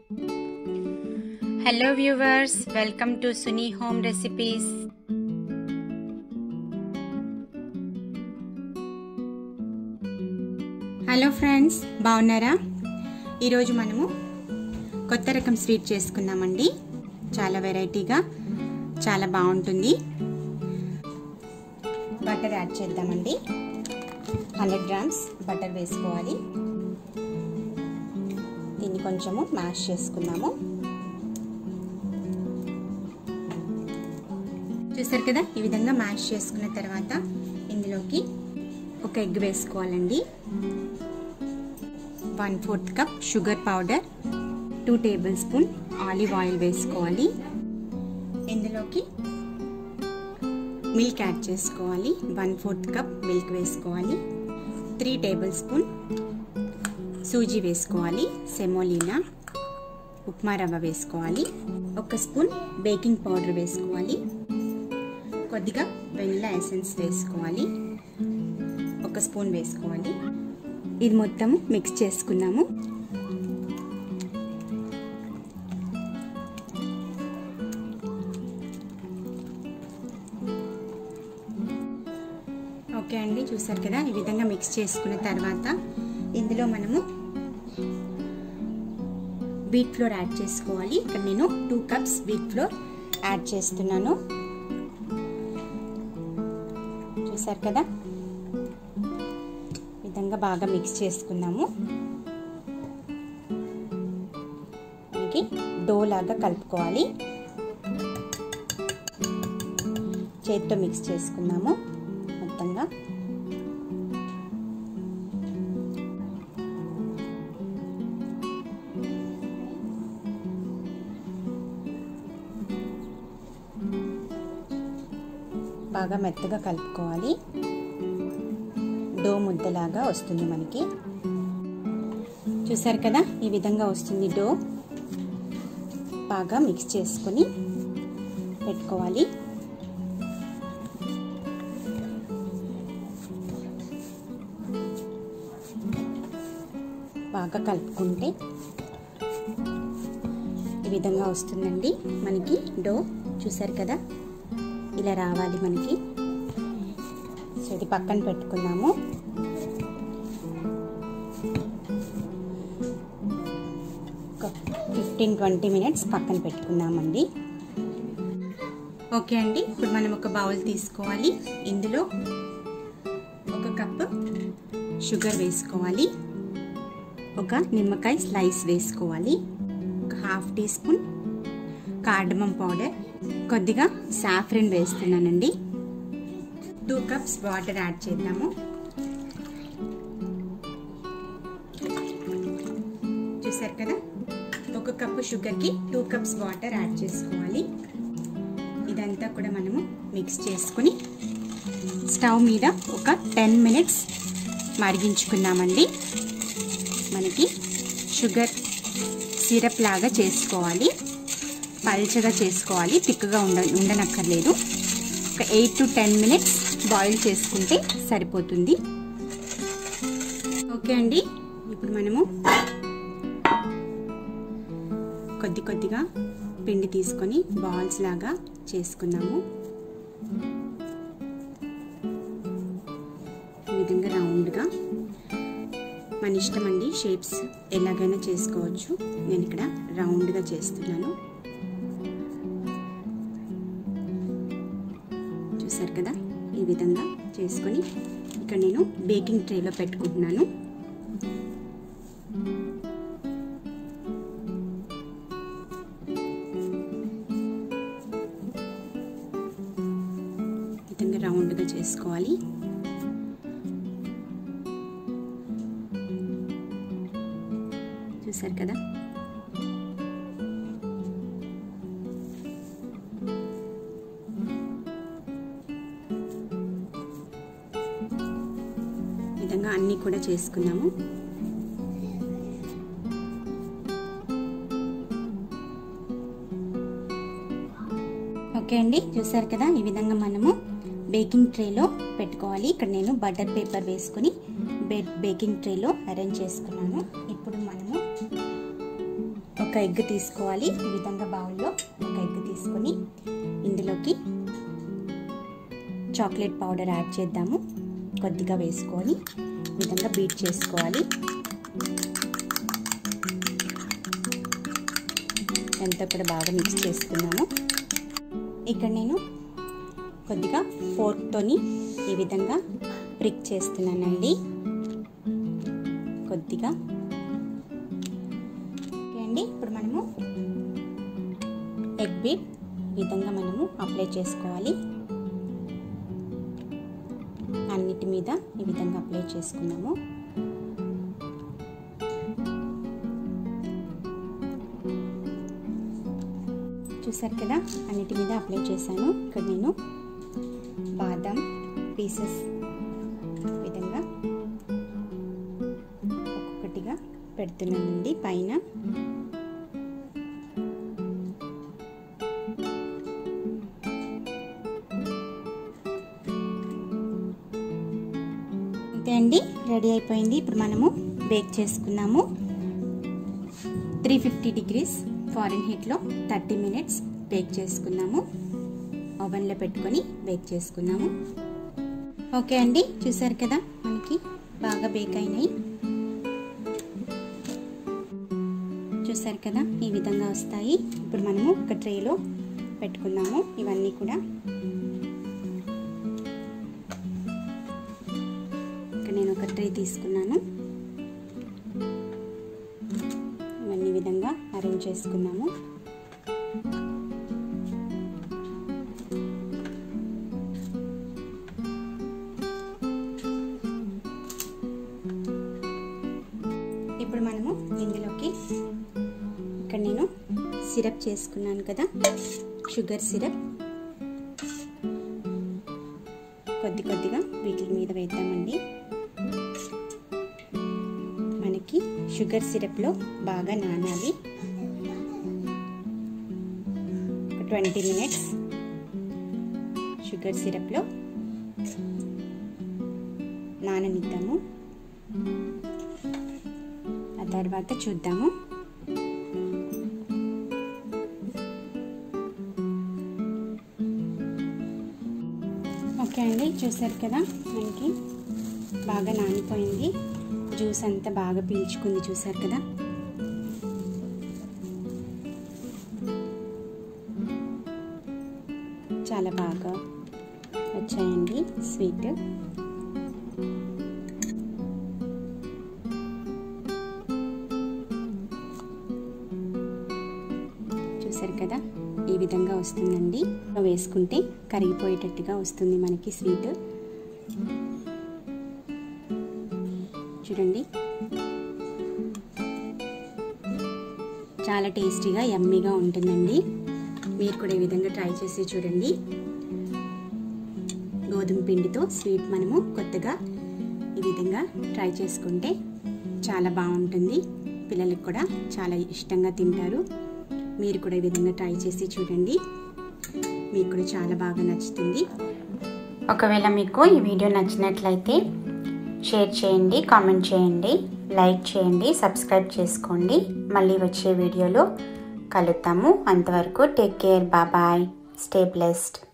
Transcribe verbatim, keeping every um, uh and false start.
Hello viewers, welcome to Suni Home Recipes. Hello friends, బాగున్నారా? ఈరోజు మనము కొత్త రకం స్వీట్ చేసుకుందామండి. చాలా వెరైటీగా చాలా బాగుంటుంది. బటర్ యాడ్ చేద్దామండి. హండ్రెడ్ గ్రామ్స్ బటర్ వేసుకోవాలి. దీన్ని కొంచెము మ్యాష్ చేసుకుందాము. చూసారు కదా, ఈ విధంగా మ్యాష్ చేసుకున్న తర్వాత ఇందులోకి ఒక ఎగ్ వేసుకోవాలండి. One fourth cup sugar powder, two tablespoon olive oil వేసుకోవాలి. ఇందులోకి మిల్క్ యాడ్ చేసుకోవాలి. వన్ ఫోర్త్ కప్ మిల్క్ వేసుకోవాలి. త్రీ టేబుల్ స్పూన్ సూజీ వేసుకోవాలి. సెమోలినా ఉప్మా రవ్వ వేసుకోవాలి. ఒక స్పూన్ బేకింగ్ పౌడర్ వేసుకోవాలి. కొద్దిగా వెనిలా ఎసెన్స్ వేసుకోవాలి. ఒక స్పూన్ వేసుకోవాలి. ఇది మొత్తం మిక్స్ చేసుకున్నాము. ఓకే అండి, చూసారు కదా, ఈ విధంగా మిక్స్ చేసుకున్న తర్వాత ఇందులో మనము వీట్ ఫ్లోర్ యాడ్ చేసుకోవాలి. ఇక్కడ నేను two cups wheat flour add చేస్తున్నాను. చూసారు కదా, ఈ విధంగా బాగా మిక్స్ చేసుకున్నాము. మనకి డో లాగా కలుపుకోవాలి. చేతితో మిక్స్ చేసుకున్నాము మొత్తంగా. బాగా మెత్తగా కలుపుకోవాలి. డో ముద్దలాగా వస్తుంది మనకి. చూసారు కదా, ఈ విధంగా వస్తుంది డో. బాగా మిక్స్ చేసుకొని పెట్టుకోవాలి. బాగా కలుపుకుంటే ఈ విధంగా వస్తుందండి మనకి డో. చూసారు కదా, ఇలా రావాలి మనకి. సో ఇది పక్కన పెట్టుకున్నాము. ఒక ఫిఫ్టీన్ ట్వంటీ మినిట్స్ పక్కన పెట్టుకున్నామండి. ఓకే అండి, ఇప్పుడు మనం ఒక బౌల్ తీసుకోవాలి. ఇందులో ఒక కప్ షుగర్ వేసుకోవాలి. ఒక నిమ్మకాయ స్లైస్ వేసుకోవాలి. ఒక half teaspoon cardamom powder, కొద్దిగా సాఫ్రన్ వేస్తున్నానండి. టూ కప్స్ వాటర్ యాడ్ చేద్దాము. చూసారు కదా, ఒక కప్పు షుగర్కి టూ కప్స్ వాటర్ యాడ్ చేసుకోవాలి. ఇదంతా కూడా మనము మిక్స్ చేసుకుని స్టవ్ మీద ఒక టెన్ మినిట్స్ మరిగించుకుందామండి. మనకి షుగర్ సిరప్ లాగా చేసుకోవాలి. పల్చగా చేసుకోవాలి, తిక్కుగా ఉండ ఉండనక్కర్లేదు. ఒక eight to ten minutes boil చేసుకుంటే సరిపోతుంది. ఓకే అండి, ఇప్పుడు మనము కొద్ది కొద్దిగా పిండి తీసుకొని బాల్స్ లాగా చేసుకున్నాము. ఈ విధంగా రౌండ్గా మన ఇష్టం అండి, షేప్స్ ఎలాగైనా చేసుకోవచ్చు. నేను ఇక్కడ రౌండ్గా చేస్తున్నాను. చూసారు కదా, ఈ విధంగా చేసుకొని ఇక్కడ నేను బేకింగ్ ట్రేలో పెట్టుకుంటున్నాను. ఈ విధంగా రౌండ్గా చేసుకోవాలి. చూసారు కదా, విధంగా అన్నీ కూడా చేసుకున్నాము. ఓకే అండి, చూసారు కదా, ఈ విధంగా మనము బేకింగ్ ట్రేలో పెట్టుకోవాలి. ఇక్కడ నేను బటర్ పేపర్ వేసుకుని బేకింగ్ ట్రేలో అరేంజ్ చేసుకున్నాను. ఇప్పుడు మనము ఒక ఒక ఎగ్ తీసుకోవాలి. ఈ విధంగా బౌల్లో ఒక ఎగ్ తీసుకొని ఇందులోకి చాక్లెట్ పౌడర్ యాడ్ చేద్దాము. కొద్దిగా వేసుకొని ఈ విధంగా బీట్ చేసుకోవాలి. అంతా కూడా బాగా మిక్స్ చేసుకున్నాము. ఇక్కడ నేను కొద్దిగా ఫోర్క్తోని ఈ విధంగా ప్రిక్ చేస్తున్నానండి. కొద్దిగా ఓకే అండి. ఇప్పుడు మనము ఎగ్ బీట్ ఈ విధంగా మనము అప్లై చేసుకోవాలి. అన్నిటి మీద ఈ విధంగా అప్లై చేసుకున్నాము. చూసారు కదా, అన్నిటి మీద అప్లై చేశాను. ఇక్కడ నేను బాదం పీసెస్ విధంగా ఒక్కొక్కటిగా పెడుతున్నానండి పైన. అంతే అండి, రెడీ అయిపోయింది. ఇప్పుడు మనము బేక్ చేసుకున్నాము. త్రీ ఫిఫ్టీ డిగ్రీస్ ఫారెన్ హీట్లో థర్టీ మినిట్స్ బేక్ చేసుకున్నాము. ఓవెన్లో పెట్టుకొని బేక్ చేసుకున్నాము. ఓకే అండి, చూసారు కదా మనకి బాగా బేక్ అయినాయి. చూసారు కదా ఈ విధంగా వస్తాయి. ఇప్పుడు మనము ఒక ట్రేలో పెట్టుకున్నాము. ఇవన్నీ కూడా ఇక్కడ నేను ఒక ట్రే తీసుకున్నాను. ఇవన్నీ విధంగా అరేంజ్ చేసుకున్నాము. ఇప్పుడు మనము ఇందులోకి ఇక్కడ నేను సిరప్ చేసుకున్నాను కదా, షుగర్ సిరప్ కొద్ది కొద్దిగా వీటి మీద వేద్దామండి. మనకి షుగర్ సిరప్లో బాగా నానాలి. ఒక ట్వంటీ మినిట్స్ షుగర్ సిరప్లో నాననిద్దాము. ఆ తర్వాత చూద్దాము. ఓకే అండి, చూసారు కదా మనకి బాగా నానిపోయింది. జ్యూస్ అంతా బాగా పీల్చుకుంది. చూసారు కదా, చాలా బాగా వచ్చాయండి స్వీట్. చూసారు కదా ఈ విధంగా వస్తుందండి. వేసుకుంటే కరిగిపోయేటట్టుగా వస్తుంది మనకి స్వీట్. చూడండి, చాలా టేస్టీగా యమ్మీగా ఉంటుందండి. మీరు కూడా ఈ విధంగా ట్రై చేసి చూడండి. గోధుమ పిండితో స్వీట్ మనము కొత్తగా ఈ విధంగా ట్రై చేసుకుంటే చాలా బాగుంటుంది. పిల్లలకు కూడా చాలా ఇష్టంగా తింటారు. మీరు కూడా ఈ విధంగా ట్రై చేసి చూడండి. మీకు కూడా చాలా బాగా నచ్చుతుంది. ఒకవేళ మీకు ఈ వీడియో నచ్చినట్లయితే షేర్ చేయండి, కామెంట్ చేయండి, లైక్ చేయండి, సబ్స్క్రైబ్ చేసుకోండి. మళ్ళీ వచ్చే వీడియోలో కలుద్దాము. అంతవరకు take care, bye bye, stay blessed.